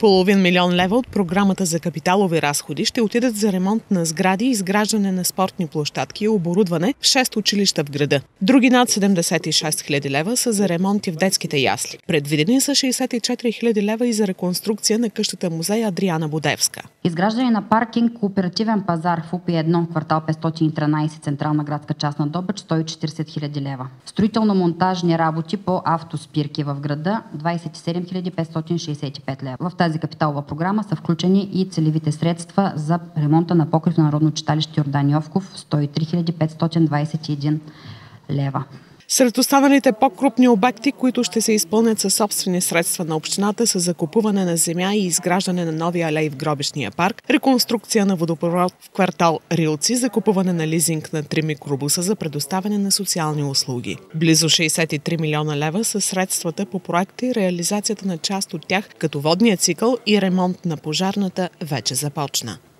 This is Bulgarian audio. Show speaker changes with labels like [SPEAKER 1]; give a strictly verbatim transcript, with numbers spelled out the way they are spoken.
[SPEAKER 1] Половин милион лева от програмата за капиталови разходи ще отидат за ремонт на сгради, изграждане на спортни площадки и оборудване в шест училища в града. Други над седемдесет и шест хиляди лева са за ремонти в детските ясли. Предвидени са шейсет и четири хиляди лева и за реконструкция на къщата музей Адриана Будевска.
[SPEAKER 2] Изграждане на паркинг, кооперативен пазар в УПИ едно, квартал петстотин и тринадесет, централна градска част на Добрич, сто и четиридесет хиляди лева. Строително-монтажни работи по автоспирки в града, двадесет и седем хиляди петстотин шейсет и пет лева. В тази капиталова програма са включени и целевите средства за ремонта на покрив на Народно читалище Йордан Йовков, сто и три хиляди петстотин двадесет и един лева.
[SPEAKER 1] Сред останалите по-крупни обекти, които ще се изпълнят със собствени средства на общината, са закупуване на земя и изграждане на нови алеи в гробищния парк, реконструкция на водопровод в квартал Рилци, закупуване на лизинг на три микробуса за предоставяне на социални услуги. Близо шейсет и три милиона лева са средствата по проекта и реализацията на част от тях, като водният цикъл и ремонт на пожарната вече започна.